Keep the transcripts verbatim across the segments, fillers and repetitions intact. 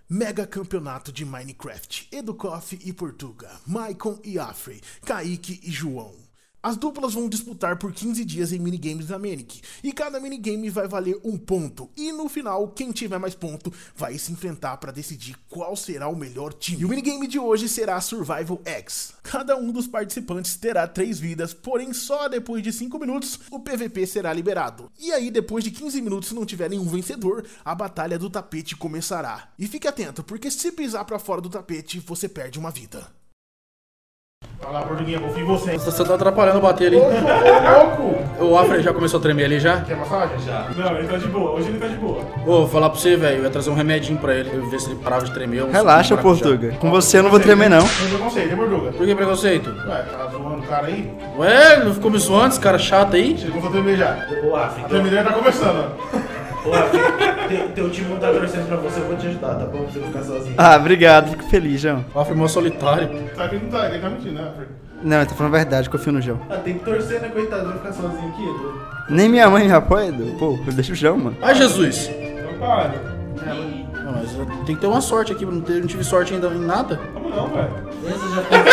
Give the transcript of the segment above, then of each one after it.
Mega campeonato de Minecraft, Educoff e Portuga, Maicon e Afrey, Kaique e João. As duplas vão disputar por quinze dias em minigames da Manic, e cada minigame vai valer um ponto, e no final, quem tiver mais ponto vai se enfrentar para decidir qual será o melhor time. E o minigame de hoje será Survival X. Cada um dos participantes terá três vidas, porém só depois de cinco minutos o P V P será liberado. E aí depois de quinze minutos, se não tiver nenhum vencedor, a batalha do tapete começará. E fique atento, porque se pisar para fora do tapete, você perde uma vida. Vai lá, Portuguinha, confio em você. Você tá atrapalhando bater ali. Ô, louco! O Afrey já começou a tremer ali já? Quer massagem? Já. Não, ele tá de boa. Hoje ele tá de boa. Ô, vou falar pra você, velho. Eu ia trazer um remedinho pra ele. Eu ver se ele parava de tremer. Um Relaxa, Portuga. Com você eu não vou tremer, não. Tem preconceito, hein, Portuga? Por que preconceito? Ué, tá zoando o cara aí? Ué, não ficou me zoando, esse cara chato aí? Você começou a tremer já. Ô, Afrey, A tremedeira tá começando, ó. Ô, Afrey, teu, teu time não tá torcendo pra você, eu vou te ajudar, tá bom? Pra você não ficar sozinho. Ah, obrigado. Fico feliz, João. O Afrey é mó solitário. Tá que não tá, ele tá mentindo, né, Afrey? Não, ele tá falando a verdade, confio no João. Ah, tem que torcer, né, coitado? Vai ficar sozinho aqui, Edu. Nem minha mãe me apoia, Edu. Pô, deixa o João, mano. Ai, Jesus. Então para. Não, mas tem que ter uma sorte aqui. Não, ter, não tive sorte ainda em nada. Como não, velho? Essa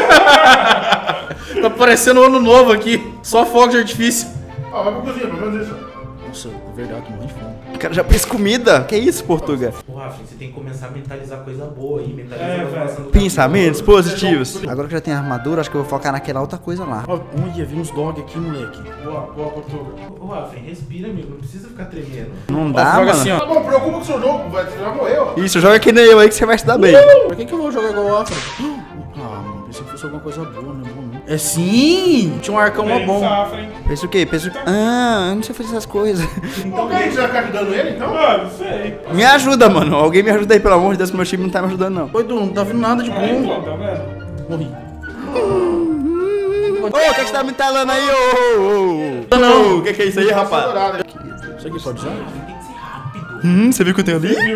já Tá parecendo um ano novo aqui. Só fogo de artifício. Ó, vai pra cozinha, pelo menos isso. Nossa, é verdade, tô morrendo de fome. O cara já fez comida? Que isso, Portuga? Ô, Afrey, você tem que começar a mentalizar coisa boa aí. Mentalizar É, a velho. relação do Pensamentos capítulo. positivos. Agora que eu já tenho armadura, acho que eu vou focar naquela outra coisa lá. Ó, olha, vi uns dog aqui, moleque. Boa, boa, Portuga. Ô, Afrey, respira, amigo. Não precisa ficar tremendo. Não Ó, dá, joga mano. assim, ó. Tá bom, preocupa com o seu jogo, velho. Você já morreu. Isso, joga que nem eu aí que você vai se dar bem. Pra que que eu vou jogar igual o Afrey? Ah, mano, pensei que fosse alguma coisa boa, né? Bom, não. É sim! Tinha um arcão mó bom. Afrey. Pensa o quê? Pensa o... Ah, eu não sei fazer essas coisas. Então, quem você vai ficar ajudando ele, então? Ah, não sei. Me ajuda, mano. Alguém me ajuda aí, pelo amor de Deus, que meu time não tá me ajudando, não. Oi, Edu, não tá vindo nada de Aí, bom. pô, tá vendo? Morri. Ô, o que é que você tá me talando aí, ô? ô, ô? Não. Ô, o que que é isso aí, rapaz? Isso aqui pode usar? Tem que ser rápido. Hum, você viu que eu tenho ali? Viu,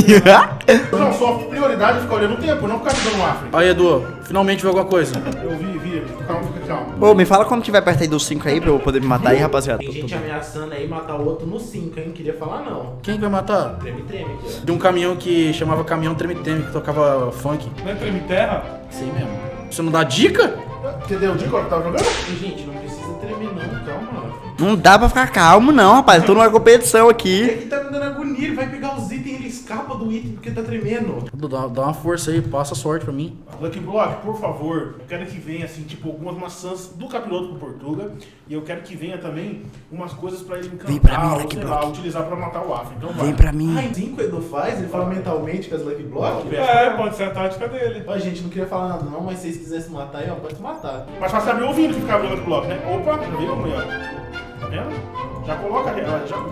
né? Não, sua prioridade é ficar olhando o tempo, não ficar ajudando o Afrey. Aí, Edu, finalmente viu alguma coisa. Eu vi, vi. Calma, fica calma. Ô, me fala quando tiver perto aí dos cinco aí pra eu poder me matar aí, rapaziada. Tem gente ameaçando aí matar o outro no cinco, hein? Não queria falar, não. Quem que vai matar? Treme, treme aqui, ó. De um caminhão que chamava Caminhão Treme-Treme, que tocava funk. Não é treme terra? Sei mesmo. Você não dá dica? Entendeu? De qual que tava jogando? E, gente, não precisa tremer, não. Calma. Não dá pra ficar calmo, não, rapaz. Eu tô numa competição É aqui. que tá me dando agonia. Ele vai pegar os itens e ele escapa do item porque tá tremendo. Edu, dá, dá uma força aí, passa sorte pra mim. Lucky Block, por favor, eu quero que venha, assim, tipo, algumas maçãs do capiroto pro Portuga. E eu quero que venha também umas coisas pra ele encantar, Vem pra mim, ou Lucky sei Block. lá, utilizar pra matar o Afrey. Então vai. Vem pra mim. Ai, cinco Edu faz? Ele fala mentalmente com as Lucky Block? É, pode ser a tática dele. Ó, gente, não queria falar nada não, mas se vocês quisessem matar aí, ó, pode se matar. Mas fácil abrir o ouvido que ficar abrindo o Lucky Block, né? Opa, viu, mulher? Tá vendo? Já coloca, já... já...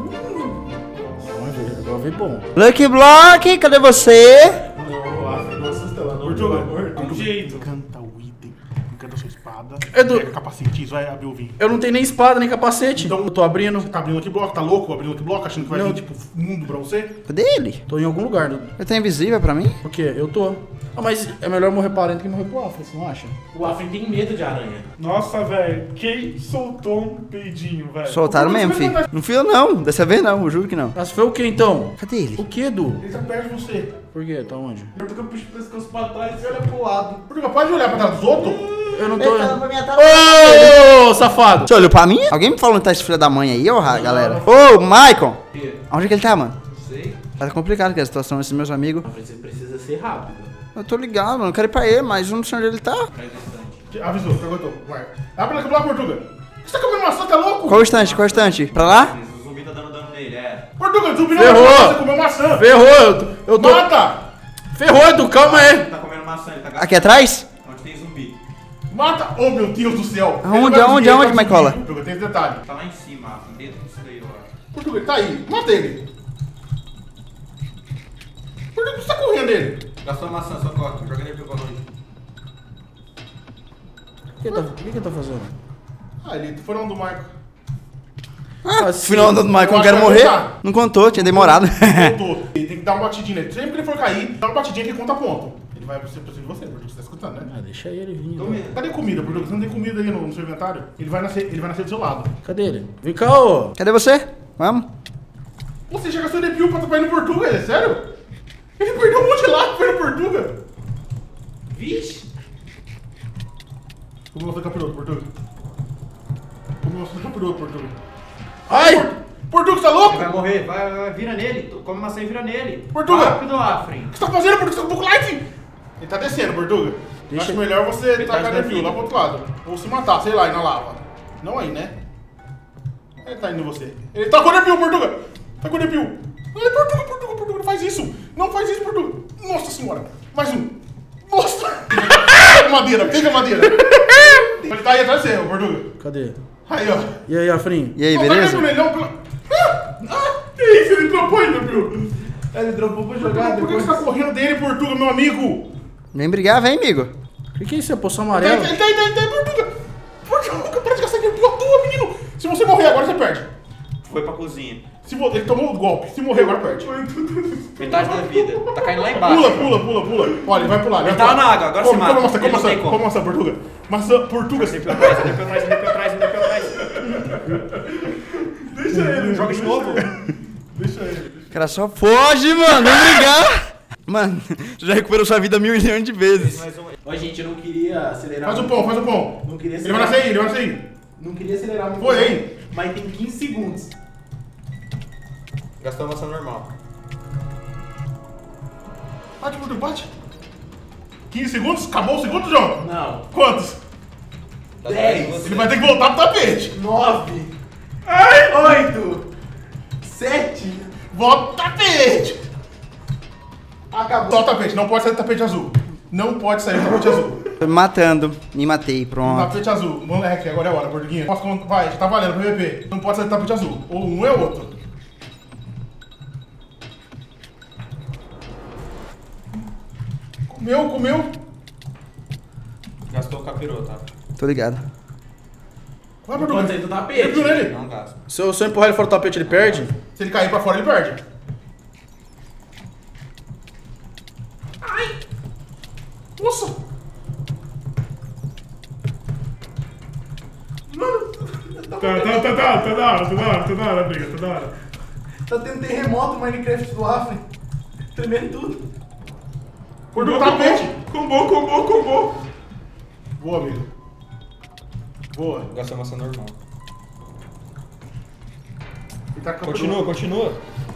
Vamos ver, agora veio bom. Lucky Block, cadê você? Não, o Afrey não assusta ela, não. Portuga, pelo amor de tem um Deus. jeito. Canta o item, canta a sua espada, Edu. pega capacete, isso vai abrir o vinho. Eu não tenho nem espada, nem capacete. Então- eu tô abrindo. Você tá abrindo Lucky Block, tá louco abrindo Lucky Block, achando que vai Não. vir, tipo, mundo pra você? Cadê ele? Tô em algum lugar. Edu. Ele tá invisível pra mim? Por quê? Eu tô. Ah, mas é melhor morrer parente que morrer pro Afrey, você não acha? O Afrey tem medo de aranha. Nossa, velho, quem soltou um peidinho, velho? Soltaram mesmo, filho. Não fui eu, não. Dessa vez não, eu juro que não. Mas foi o que então? Cadê ele? O que, Edu? Ele tá perto de você. Por quê? Tá onde? Portuga puxa o pescoço pra trás e olha pro lado. Portuga, pode olhar pra trás dos outros? Eu não tô. pra minha Ô, safado! Você olhou pra mim? Alguém me falou onde tá esse filho da mãe aí, ô, ra- galera? Ô, Maicon! Que? Onde que ele tá, mano? Não sei. Tá complicado que a situação, esses meus amigos. Afrey, você precisa ser rápido. Eu tô ligado, mano. Eu quero ir pra ele, mas eu não sei onde ele tá. Traz bastante. Avisou, perguntou. Vai. Abre Lucky Block, Portuga. Você tá comendo maçã, tá louco? Qual o instante? Qual o instante? Pra lá? O zumbi tá dando dano nele, é. Portuga, zumbi não Ferrou! vai maçã, você comeu maçã. Ferrou, eu tô. Eu tô... Mata! Ferrou, Edu, calma aí. Ele tá comendo maçã, ele tá gastando. Aqui atrás? Onde tem zumbi? Mata! Oh, meu Deus do céu. Aonde, Ele vai aonde, conseguir, aonde, ele vai Maicola? conseguir. Portuga, tem esse detalhe. Tá lá em cima, dentro disso daí, eu acho. Portuga, ele tá aí. Mata ele. Por que você tá correndo dele? Gastou a maçã, só corta. Joga ele pra longe. O que ele tá, o que que ele tá fazendo? Ah, ele foi no do Marco. Ah, Assim, final do Maicon, eu quero acho que vai morrer. contar. Não contou, tinha demorado. Voltou. Ele tem que dar uma batidinha nele. Sempre que ele for cair, dá uma batidinha que conta ponto. Ele vai pra cima de você, Portuga, você tá escutando, né? Ah, deixa ele vir. Tô né? mesmo. Cadê comida, Portuga? Você não tem comida aí no, no seu inventário? Ele vai, nascer, ele vai nascer do seu lado. Cadê ele? Vem cá, ô. Cadê você? Vamos? Você já gastou de pio pra ir no Portuga, é sério? Ele perdeu um monte de life. Portuga. Vixe. Como você capiroto, Portuga? Como você capiroto, Portuga? Ai! Portuga, você tá louco? Ele vai morrer, vai, vai, vira nele. Come maçã e vira nele. Portuga! Rápido, Afrin. O que você tá fazendo, Portuga? Você tá com pouco light? Ele tá descendo, Portuga. Eu acho melhor você Metade tacar da defil vida. lá pro outro lado. Ou se matar, sei lá, ir na lava. Não aí, né? Ele tá indo em você. Ele tá com defil, Portuga! Tá com defil. Ai, Portuga, Portuga, Portuga, não faz isso! Não faz isso, Portuga! Nossa senhora! Mais um! Nossa! Pega madeira, pega madeira! Ele tá aí atrás de você, ô, Portuga. Cadê? Aí, ó. E aí, Afrin? E aí, Não, beleza? Tá nele, não, pela... Ah! Ah! Que isso? Ele dropou ainda, meu! Ele dropou pra jogar Por que depois. você tá correndo dele, Portuga, meu amigo? Vem brigar, vem, amigo. O que, que é isso? É poção Ele tá, amarela? ele tá, ele tá, ele tá, Portuga! Portuga, parece que essa aqui é tua, menino! Se você morrer agora, você perde. Foi pra cozinha. Se vo... Ele tomou o golpe. Se morrer agora, perde. Metade da vida. Tá caindo lá embaixo. Pula, pula, pula, pula. Olha, ele vai pular. Ele vai tava pular. na água, agora Come, você mata. Come maçã, come Ele não maçã, tem como. come maçã, Portuga. Maçã, Portuga. Ele pra trás, ele pra trás, ele pra trás, ele pra trás, ele pra trás. Deixa ele. Joga de novo. Deixa ele. O cara só foge, mano. Vem brigar. Mano, você já recuperou sua vida mil milhões de vezes. Ó, gente, eu não queria acelerar. Faz o pão, faz o pão. Não queria Ele vai acelerar. nascer aí, ele vai nascer aí. Não queria acelerar muito. Foi, não, hein? Mas tem quinze segundos. Gastou a maçã normal. Bate, Portuga, bate. quinze segundos? Acabou o segundo, João? Não. Quantos? Tá dez. certo, você. Ele vai ter que voltar pro tapete. Nove. Ai! Oito. Sete. Volta pro tapete. Acabou. Só o tapete, não pode sair do tapete azul. Não pode sair do tapete azul. Tô me matando. Me matei, pronto. Tapete azul. Moleque, agora é a hora, Portuguinha. Posso con- Vai, tá valendo pro P V P. Não pode sair do tapete azul. Ou um é o outro. Comeu, comeu. Gastou o capiroto, tá? Tô ligado. Vai, Não pode Portuga. sair do Ele tapete. viu nele. Não gasta. Se eu, se eu empurrar ele fora do tapete, ele perde? Se ele cair pra fora, ele perde. Ai! Nossa. Tá, tá, tá, tá, tá da hora, tá da hora, tá da hora, briga, tá da hora. Tá tendo terremoto no Minecraft do Afrin. Tremendo tudo. Portuga, tapete. Combou, combou, combou. Boa, amigo. Boa. Gastou a maçã normal. Ele tá com a Continua, continua.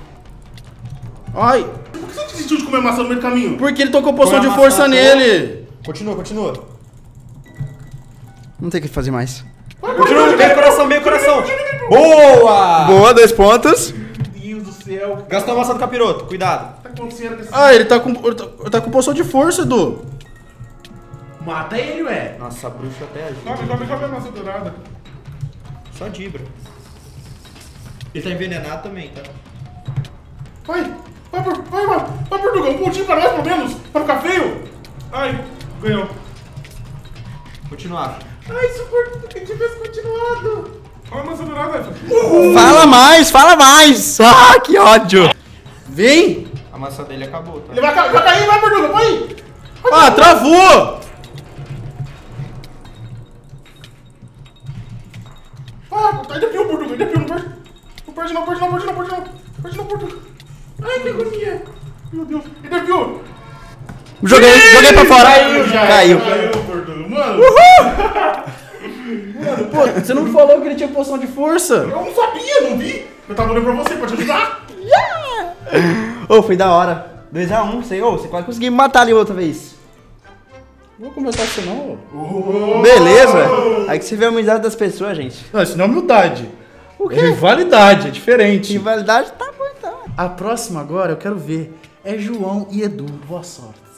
Ai! Por que você desistiu de comer maçã no meio do caminho? Porque ele tocou poção Põe de a força maçã nele! Continua, continua. Não tem o que fazer mais. Continua, meio coração, meio coração. Boa! Boa, dois pontos. Meu Deus do céu. Gastou a maçã do capiroto, cuidado. O que tá acontecendo com esse... Ah, ele tá com, ele tá, ele tá com poção de força, Edu. Mata ele, ué. Nossa, a bruxa até ajuda. Come, come, come a maçã dourada. Só dibra. Ele tá envenenado também, tá? Vai, vai, Por- vai, vai, vai, Portugal, um pontinho pra nós, pelo menos, pra ficar feio. Ai, ganhou. Continuar. Ai, se o Portuga tivesse continuado. Olha a maçã dourada. Fala mais, fala mais. Ah, que ódio. Vem! A maçã dele acabou, tá? Ele vai, ca- vai cair, vai, Portugal, vai. Ah, travou! Ah, tá, ainda pior, Portugal, ainda pior, não perde. Não perde não, perde não, perde não, perde não. Perde não, Portugal. Ai, que agonia. Meu Deus, ainda pior. Joguei, joguei pra fora. Caiu, já Caiu. Caiu, Portugal, mano. Pô, você não falou que ele tinha poção de força? Eu não sabia, não vi. Eu tava olhando pra você, pra te ajudar. Ô, foi da hora. dois a um, sei. Ô, você quase conseguiu me matar ali outra vez. Não vou começar assim não. Ô. Beleza. Aí que você vê a humildade das pessoas, gente. Não, isso não é humildade. O quê? É rivalidade, é diferente. Rivalidade tá bom então. A próxima agora eu quero ver é João e Edu. Boa sorte.